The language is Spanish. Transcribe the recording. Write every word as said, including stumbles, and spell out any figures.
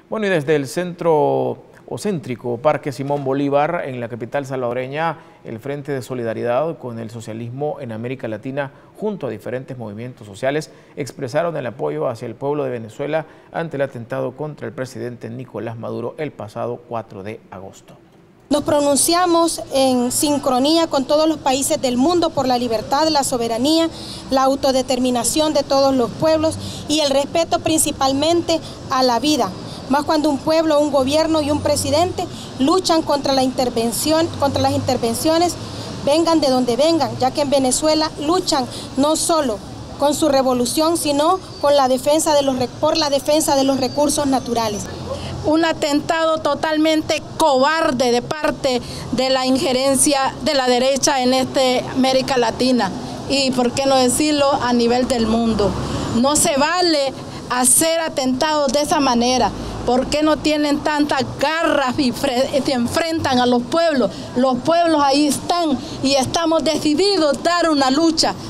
Bueno, y desde el centro o céntrico Parque Simón Bolívar, en la capital salvadoreña, el Frente de Solidaridad con el Socialismo en América Latina, junto a diferentes movimientos sociales, expresaron el apoyo hacia el pueblo de Venezuela ante el atentado contra el presidente Nicolás Maduro el pasado cuatro de agosto. Nos pronunciamos en sincronía con todos los países del mundo por la libertad, la soberanía, la autodeterminación de todos los pueblos y el respeto principalmente a la vida. Más cuando un pueblo, un gobierno y un presidente luchan contra la intervención, contra las intervenciones, vengan de donde vengan, ya que en Venezuela luchan no solo con su revolución, sino con la defensa de los, por la defensa de los recursos naturales. Un atentado totalmente cobarde de parte de la injerencia de la derecha en esta América Latina y, por qué no decirlo, a nivel del mundo. No se vale hacer atentados de esa manera. ¿Por qué no tienen tantas garras y se enfrentan a los pueblos? Los pueblos ahí están y estamos decididos a dar una lucha